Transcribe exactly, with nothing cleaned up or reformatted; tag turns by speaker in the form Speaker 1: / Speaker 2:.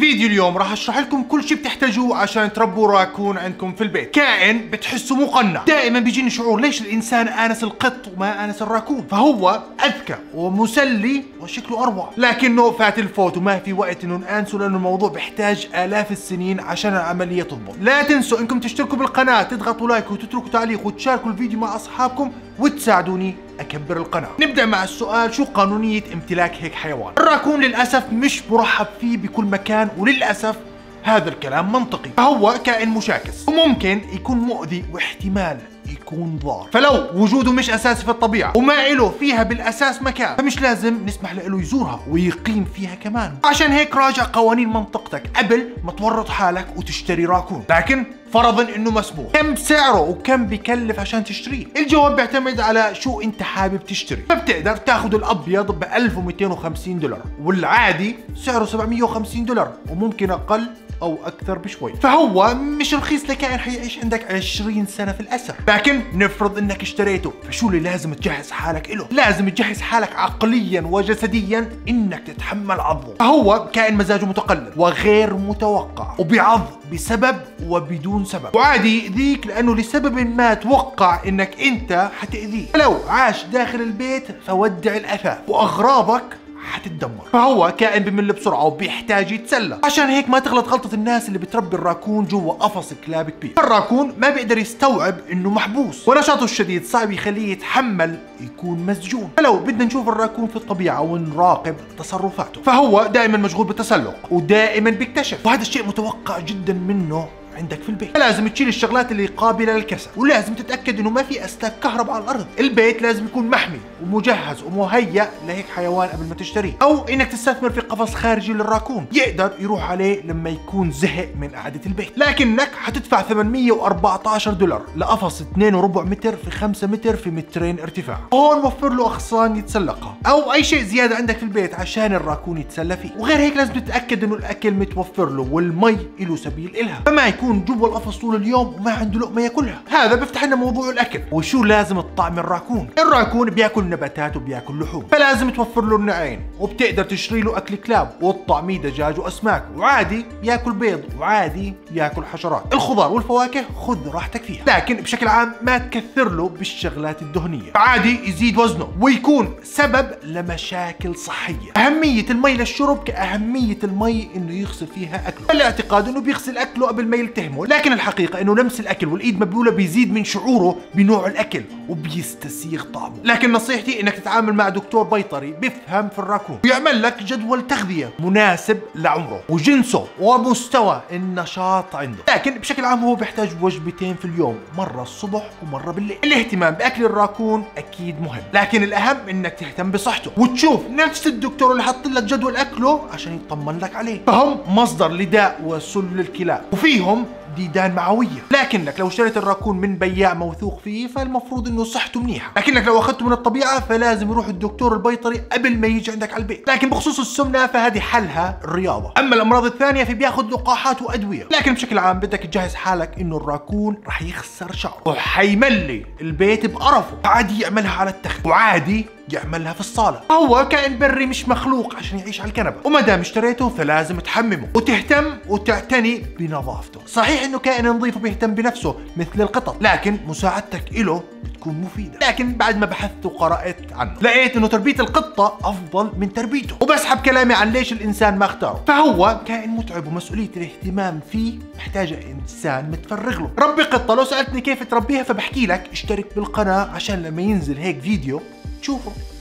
Speaker 1: فيديو اليوم راح اشرح لكم كل شيء بتحتاجوه عشان تربوا راكون عندكم في البيت. كائن بتحسه مقنع، دائما بيجيني شعور ليش الانسان انس القط وما انس الراكون، فهو اذكى ومسلي وشكله اروع، لكنه فات الفوت وما في وقت انه نانسه لانه الموضوع بيحتاج الاف السنين عشان العمليه تضبط. لا تنسوا انكم تشتركوا بالقناه، تضغطوا لايك وتتركوا تعليق وتشاركوا الفيديو مع اصحابكم وتساعدوني اكبر القناه. نبدا مع السؤال، شو قانونيه امتلاك هيك حيوان؟ الراكون للاسف مش مرحب فيه بكل مكان، وللاسف هذا الكلام منطقي، فهو كائن مشاكس وممكن يكون مؤذي واحتمال يكون ضار، فلو وجوده مش اساسي في الطبيعه وما له فيها بالاساس مكان فمش لازم نسمح له يزورها ويقيم فيها كمان. عشان هيك راجع قوانين منطقتك قبل ما تورط حالك وتشتري راكون. لكن فرضا انه مسموح، كم سعره وكم بكلف عشان تشتريه؟ الجواب بيعتمد على شو انت حابب تشتري، فبتقدر تاخذ الابيض ب ألف ومئتين وخمسين دولار والعادي سعره سبعمئة وخمسين دولار وممكن اقل او اكثر بشوي، فهو مش رخيص لكائن حيعيش عندك عشرين سنه في الاسر. لكن نفرض انك اشتريته، فشو اللي لازم تجهز حالك له؟ لازم تجهز حالك عقليا وجسديا انك تتحمل عضه، فهو كائن مزاجه متقلب وغير متوقع وبيعض بسبب وبدون سبب، وعادي يأذيك لانه لسبب ما توقع انك انت حتأذيه، فلو عاش داخل البيت فودع الاثاث واغراضك حتتدمر، فهو كائن بمل بسرعه وبيحتاج يتسلى. عشان هيك ما تغلط غلطه الناس اللي بتربي الراكون جوا قفص كلاب كبير. الراكون ما بيقدر يستوعب انه محبوس، ونشاطه الشديد صعب يخليه يتحمل يكون مسجون، فلو بدنا نشوف الراكون في الطبيعه ونراقب تصرفاته فهو دائما مشغول بالتسلق ودائما بيكتشف، وهذا الشيء متوقع جدا منه عندك في البيت. فلازم تشيل الشغلات اللي قابله للكسر، ولازم تتاكد انه ما في اسلاك كهرباء على الارض. البيت لازم يكون محمي ومجهز ومهيأ لهيك حيوان قبل ما تشتريه، او انك تستثمر في قفص خارجي للراكون يقدر يروح عليه لما يكون زهق من قعده البيت. لكنك حتدفع ثمانمئة وأربعة عشر دولار لقفص اثنين وربع متر في خمسة متر في مترين ارتفاع. هون وفر له اغصان يتسلقها او اي شيء زياده عندك في البيت عشان الراكون يتسلى فيه. وغير هيك لازم تتاكد انه الاكل متوفر له والمي له سبيل الها، فما يكون يكون جوا القفص طول اليوم وما عنده لقمه ياكلها. هذا بيفتح لنا موضوع الاكل، وشو لازم الطعم الراكون؟ الراكون بياكل نباتات وبياكل لحوم، فلازم توفر له النوعين، وبتقدر تشتري له اكل كلاب والطعميه دجاج واسماك، وعادي ياكل بيض وعادي ياكل حشرات. الخضار والفواكه خذ راحتك فيها، لكن بشكل عام ما تكثر له بالشغلات الدهنيه، عادي يزيد وزنه ويكون سبب لمشاكل صحيه. اهميه المي للشرب كاهميه المي انه يغسل فيها اكله، الاعتقاد انه بيغسل اكله قبل ما يلتهي، لكن الحقيقة انه لمس الاكل والايد مبلولة بيزيد من شعوره بنوع الاكل وبيستسيغ طعمه. لكن نصيحتي انك تتعامل مع دكتور بيطري بيفهم في الراكون ويعمل لك جدول تغذية مناسب لعمره وجنسه ومستوى النشاط عنده. لكن بشكل عام هو بيحتاج وجبتين في اليوم، مرة الصبح ومرة بالليل. الاهتمام باكل الراكون اكيد مهم، لكن الاهم انك تهتم بصحته وتشوف نفس الدكتور اللي حط لك جدول اكله عشان يطمن لك عليه، فهم مصدر لداء وسل للكلاب وفيهم ديدان معويه. لكنك لو اشتريت الراكون من بياع موثوق فيه فالمفروض انه صحته منيحه، لكنك لو اخذته من الطبيعه فلازم يروح الدكتور البيطري قبل ما يجي عندك على البيت. لكن بخصوص السمنه فهذه حلها الرياضه، اما الامراض الثانيه فبياخذ لقاحات وادويه. لكن بشكل عام بدك تجهز حالك انه الراكون رح يخسر شعره وحيملي البيت بقرفه، عادي يعملها على التخت وعادي يعملها في الصاله. هو كائن بري مش مخلوق عشان يعيش على الكنبه، وما دام اشتريته فلازم تحممه وتهتم وتعتني بنظافته. صحيح انه كائن نظيف وبيهتم بنفسه مثل القطط، لكن مساعدتك له بتكون مفيده. لكن بعد ما بحثت وقرأت عنه لقيت انه تربيه القطه افضل من تربيته، وبسحب كلامي عن ليش الانسان ما اختاره، فهو كائن متعب ومسؤوليه الاهتمام فيه محتاجه انسان متفرغ له. ربي قطه، لو سالتني كيف تربيها فبحكي لك اشترك بالقناه عشان لما ينزل هيك فيديو تشوفه.